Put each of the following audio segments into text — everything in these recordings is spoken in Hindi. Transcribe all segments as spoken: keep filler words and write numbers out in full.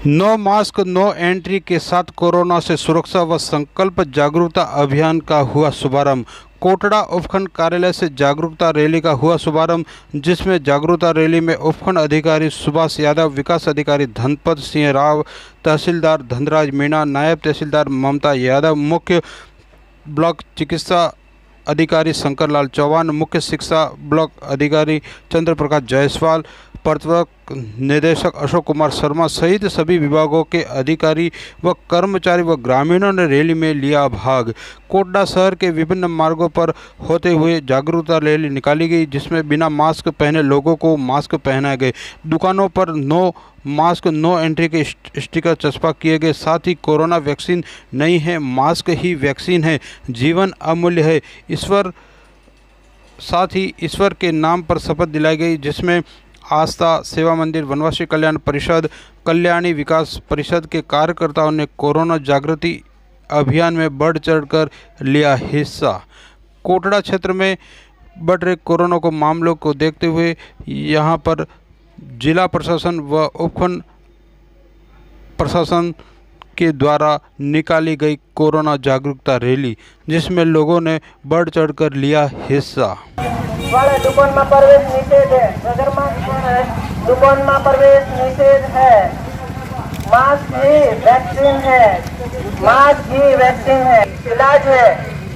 नो मास्क नो एंट्री के साथ कोरोना से सुरक्षा व संकल्प जागरूकता अभियान का हुआ शुभारंभ। कोटड़ा उपखंड कार्यालय से जागरूकता रैली का हुआ शुभारंभ, जिसमें जागरूकता रैली में उपखंड अधिकारी सुभाष यादव, विकास अधिकारी धनपत सिंह राव, तहसीलदार धनराज मीणा, नायब तहसीलदार ममता यादव, मुख्य ब्लॉक चिकित्सा अधिकारी शंकर लाल चौहान, मुख्य शिक्षा ब्लॉक अधिकारी चंद्र प्रकाश जायसवाल, प्रवर्तक निदेशक अशोक कुमार शर्मा सहित सभी विभागों के अधिकारी व कर्मचारी व ग्रामीणों ने रैली में लिया भाग। कोटड़ा शहर के विभिन्न मार्गों पर होते हुए जागरूकता रैली निकाली गई, जिसमें बिना मास्क पहने लोगों को मास्क पहनाए गए। दुकानों पर नो मास्क नो एंट्री के स्टिकर चस्पा किए गए। साथ ही कोरोना वैक्सीन नहीं है, मास्क ही वैक्सीन है, जीवन अमूल्य है, ईश्वर साथ ही ईश्वर के नाम पर शपथ दिलाई गई, जिसमें आस्था सेवा मंदिर, वनवासी कल्याण परिषद, कल्याणी विकास परिषद के कार्यकर्ताओं ने कोरोना जागृति अभियान में बढ़ चढ़कर लिया हिस्सा। कोटड़ा क्षेत्र में बढ़ रहे कोरोना को मामलों को देखते हुए यहां पर जिला प्रशासन व उपखंड प्रशासन के द्वारा निकाली गई कोरोना जागरूकता रैली, जिसमें लोगों ने बढ़ चढ़कर लिया हिस्सा। वाले दुकान में प्रवेश निषेध है। अगर मास्क है दुकान में प्रवेश निषेध है। मास्क ही वैक्सीन है, मास्क ही वैक्सीन है, इलाज है।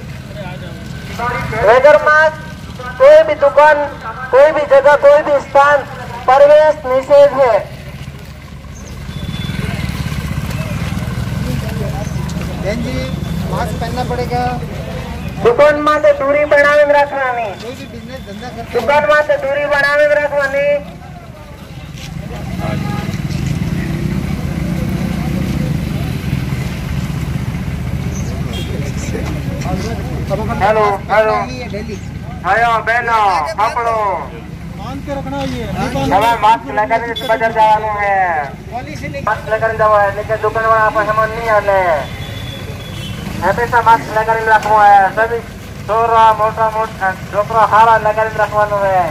अगर मास्क कोई भी दुकान, कोई भी जगह, कोई भी स्थान प्रवेश निषेध है। बहन जी मास्क पहनना पड़ेगा। दुकान में से दूरी बनावे में रखवानी। कोई भी बिजनेस धंधा करते दुकान में से दूरी बनावे में रखवानी। हेलो हेलो डेली हेलो बहनो पकड़ो मान के रखना। ये हमें मास्क लेकर बाजार जाना है। पॉलिसी लेके मास्क लेकर जाओ है, लेकिन दुकान वाला आप सामान नहीं आने। हमेशा मास्क लेकर रखो है। सभी छोरा मोटा मोटा छोकरा हारा लेकर रखवानो है।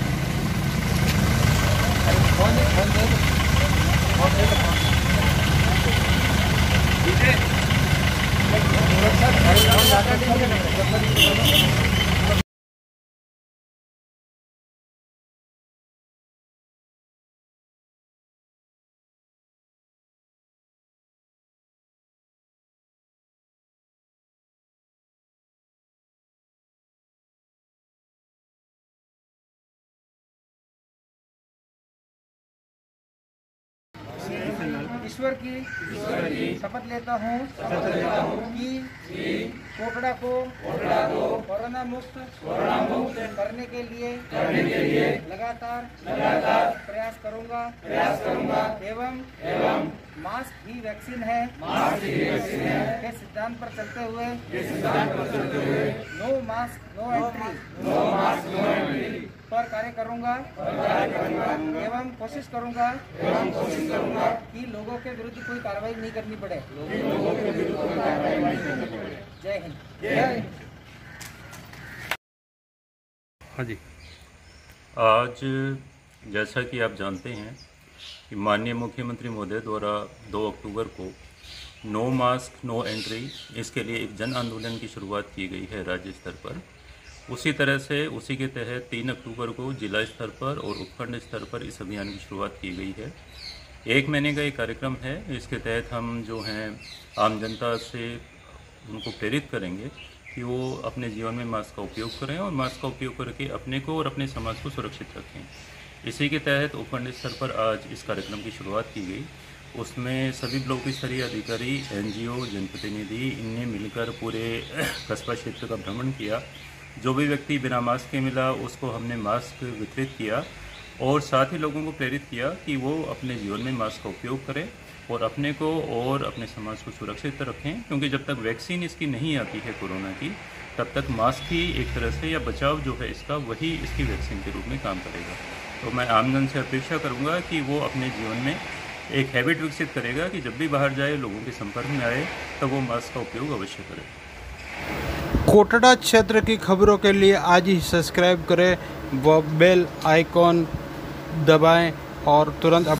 ईश्वर की शपथ लेता हूँ कि कोटड़ा को कोरोना मुक्त करने के लिए लगातार प्रयास करूँगा एवं मास्क ही वैक्सीन है के सिद्धांत पर चलते हुए नो मास्क नो एंट्री पर कार्य करूंगा एवं कोशिश करूंगा कि लोगों के विरुद्ध कोई कार्रवाई नहीं करनी पड़े। जय हिंद। जय हिंद। हाँ जी। आज जैसा कि आप जानते हैं कि माननीय मुख्यमंत्री महोदय द्वारा दो अक्टूबर को नो मास्क नो एंट्री, इसके लिए एक जन आंदोलन की शुरुआत की गई है राज्य स्तर पर। उसी तरह से उसी के तहत तीन अक्टूबर को जिला स्तर पर और उपखंड स्तर पर इस अभियान की शुरुआत की गई है। एक महीने का एक कार्यक्रम है। इसके तहत हम जो हैं आम जनता से उनको प्रेरित करेंगे कि वो अपने जीवन में मास्क का उपयोग करें और मास्क का उपयोग करके अपने को और अपने समाज को सुरक्षित रखें। इसी के तहत उपखंड स्तर पर आज इस कार्यक्रम की शुरुआत की गई। उसमें सभी ब्लॉक स्तरीय अधिकारी, एनजीओ, जनप्रतिनिधि, इनने मिलकर पूरे कस्बा क्षेत्र का भ्रमण किया। जो भी व्यक्ति बिना मास्क के मिला उसको हमने मास्क वितरित किया और साथ ही लोगों को प्रेरित किया कि वो अपने जीवन में मास्क का उपयोग करें और अपने को और अपने समाज को सुरक्षित रखें, क्योंकि जब तक वैक्सीन इसकी नहीं आती है कोरोना की, तब तक मास्क ही एक तरह से या बचाव जो है इसका, वही इसकी वैक्सीन के रूप में काम करेगा। तो मैं आमजन से अपेक्षा करूँगा कि वो अपने जीवन में एक हैबिट विकसित करेगा कि जब भी बाहर जाए, लोगों के संपर्क में आए, तो वो मास्क का उपयोग अवश्य करे। कोटड़ा क्षेत्र की खबरों के लिए आज ही सब्सक्राइब करें व बेल आइकॉन दबाएं और तुरंत